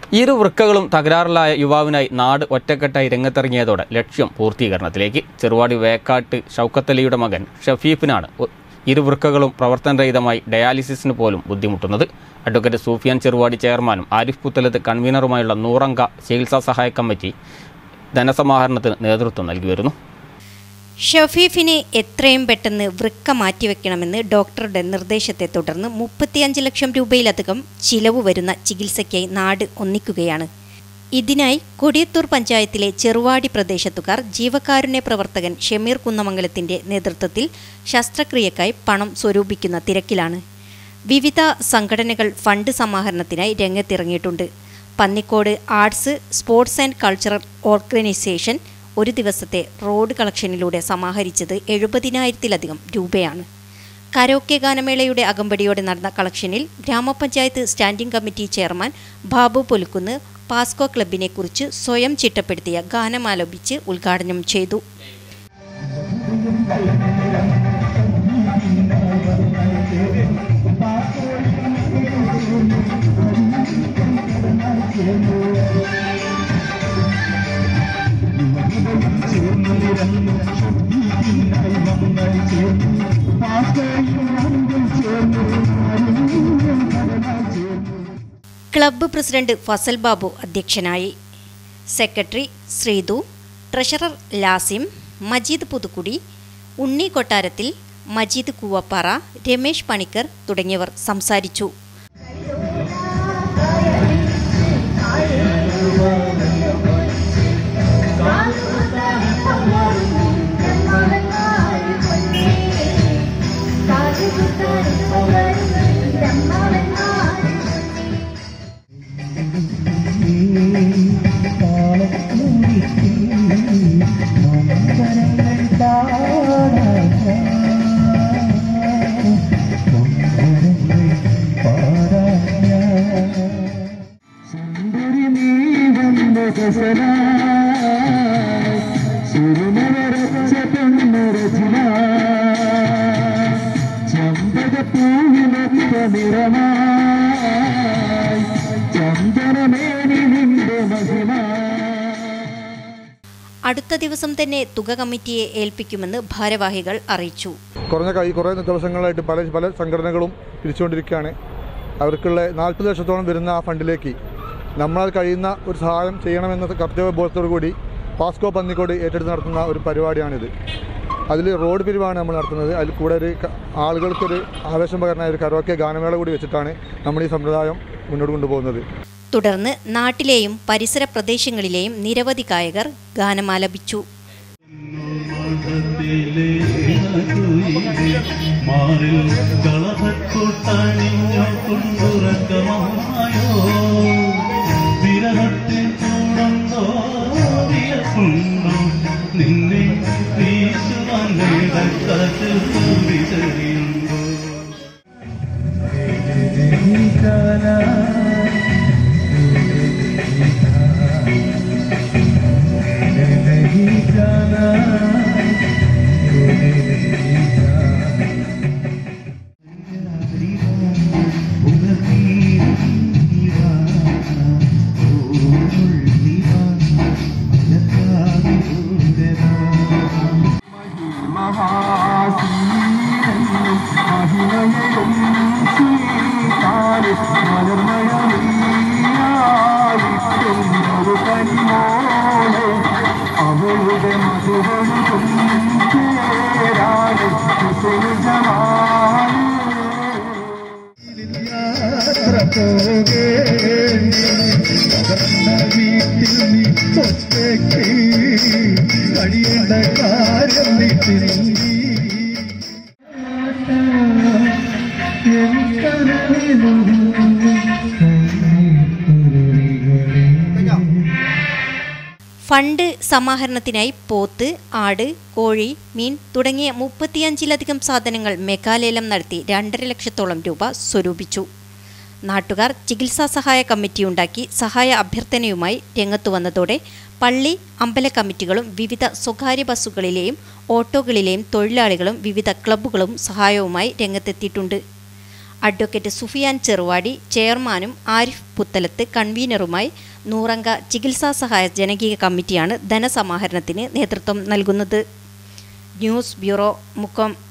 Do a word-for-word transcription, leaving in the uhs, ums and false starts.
ഇരു വൃക്കകളും തകരാറിലായ യുവാവിനായി നാട് ഒറ്റക്കെട്ടായി രംഗത്തിറങ്ങിയതോടെ ലക്ഷ്യം പൂർത്തീകരണത്തിലേക്ക്. ചെറുവാടി വേക്കാട്ട് ഷൗക്കത്തലിയുടെ മകൻ ഷഫീഫിനാണ് ഇരു വൃക്കകളും പ്രവർത്തനരഹിതമായി ഡയാലിസിസിന് പോലും ബുദ്ധിമുട്ടുന്നത്. അഡ്വക്കേറ്റ് സൂഫിയാൻ ചെറുവാടി ചെയർമാനും ആരിഫ് പുത്തലത്ത് കൺവീനറുമായുള്ള നൂറംഗ ചികിത്സാ സഹായ കമ്മിറ്റി ധനസമാഹരണത്തിന് നേതൃത്വം നൽകി വരുന്നു. ഷഫീഫിന് എത്രയും പെട്ടെന്ന് വൃക്ക മാറ്റിവെക്കണമെന്ന് ഡോക്ടറുടെ നിർദ്ദേശത്തെ തുടർന്ന് മുപ്പത്തിയഞ്ച് ലക്ഷം രൂപയിലധികം ചിലവ് വരുന്ന ചികിത്സയ്ക്കായി നാട് ഒന്നിക്കുകയാണ്. ഇതിനായി കൊടിയത്തൂർ പഞ്ചായത്തിലെ ചെറുവാടി പ്രദേശത്തുകാർ ജീവകാരുണ്യ പ്രവർത്തകൻ ഷമീർ കുന്നമംഗലത്തിന്റെ നേതൃത്വത്തിൽ ശസ്ത്രക്രിയക്കായി പണം സ്വരൂപിക്കുന്ന തിരക്കിലാണ്. വിവിധ സംഘടനകൾ ഫണ്ട് സമാഹരണത്തിനായി രംഗത്തിറങ്ങിയിട്ടുണ്ട്. Pannikode arts, sports and cultural organisation ഒരു ദിവസത്തെ റോഡ് കളക്ഷനിലൂടെ സമാഹരിച്ചത് എഴുപതിനായിരത്തിലധികം രൂപയാണ്. കരോക്കെ ഗാനമേളയുടെ അകമ്പടിയോടെ നടന്ന കളക്ഷനിൽ ഗ്രാമപഞ്ചായത്ത് standing committee chairman Babu Polukkunnu Pasco ക്ലബിനെ കുറിച്ച് സ്വയം ചിട്ടപ്പെടുത്തിയ ഗാനമാലപിച്ച് ഉദ്ഘാടനം ചെയ്തു. ക്ലബ്ബ് പ്രസിഡന്റ് ഫസൽ ബാബു അധ്യക്ഷനായി. സെക്രട്ടറി ശ്രീതു, ട്രഷറർ ലാസിം, മജീദ് പുതുക്കുടി, ഉണ്ണി കൊട്ടാരത്തിൽ, മജീദ് കൂവപ്പാറ, രമേശ് പണിക്കർ തുടങ്ങിയവർ സംസാരിച്ചു. അടുത്ത ദിവസം തന്നെ തുക കമ്മിറ്റിയെ ഏൽപ്പിക്കുമെന്ന് ഭാരവാഹികൾ അറിയിച്ചു. കുറഞ്ഞ കൈ കുറേ ദിവസങ്ങളായിട്ട് പല പല സംഘടനകളും പിരിച്ചുകൊണ്ടിരിക്കുകയാണ്. അവർക്കുള്ള നാൽപ്പത് ലക്ഷത്തോളം വരുന്ന ആ ഫണ്ടിലേക്ക് നമ്മളാൽ കഴിയുന്ന ഒരു സഹായം ചെയ്യണമെന്ന കർത്തവ്യബോധത്തോടു കൂടി പാസ്കോ പന്നിക്കോട് ഏറ്റെടുത്ത് നടത്തുന്ന ഒരു പരിപാടിയാണിത്. അതിൽ റോഡ് പിരിവാണ് നമ്മൾ നടത്തുന്നത്. അതിൽ കൂടെ ഒരു ആളുകൾക്കൊരു ആവേശം പകർന്ന ഒരു കരോക്കെ ഗാനമേള കൂടി വെച്ചിട്ടാണ് നമ്മൾ ഈ സമ്പ്രദായം മുന്നോട്ട് കൊണ്ടുപോകുന്നത്. തുടർന്ന് നാട്ടിലെയും പരിസര പ്രദേശങ്ങളിലെയും നിരവധി ഗായകർ ഗാനമാലപിച്ചു. ഫണ്ട് സമാഹരണത്തിനായി പോത്ത്, ആട്, കോഴി, മീൻ തുടങ്ങിയ മുപ്പത്തിയഞ്ചിലധികം സാധനങ്ങൾ മെഗാലേലം നടത്തി രണ്ടര ലക്ഷത്തോളം രൂപ സ്വരൂപിച്ചു. നാട്ടുകാർ ചികിത്സാ സഹായ കമ്മിറ്റിയുണ്ടാക്കി സഹായ അഭ്യർത്ഥനയുമായി രംഗത്തു വന്നതോടെ പള്ളി, അമ്പല കമ്മിറ്റികളും വിവിധ സ്വകാര്യ ബസ്സുകളിലെയും ഓട്ടോകളിലെയും തൊഴിലാളികളും വിവിധ ക്ലബ്ബുകളും സഹായവുമായി രംഗത്തെത്തിയിട്ടുണ്ട്. അഡ്വക്കേറ്റ് സുഫിയാൻ ചെറുവാടി ചെയർമാനും ആരിഫ് പുത്തലത്ത് കൺവീനറുമായി നൂറംഗ ചികിത്സാ സഹായ ജനകീയ കമ്മിറ്റിയാണ് ധനസമാഹരണത്തിന് നേതൃത്വം നൽകുന്നത്. News bureau, Mukkam.